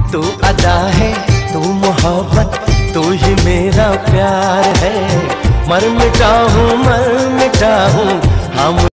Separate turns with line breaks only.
तू अदा है, तू मोहब्बत, तू ही मेरा प्यार है। मर मिटा हूँ हाँ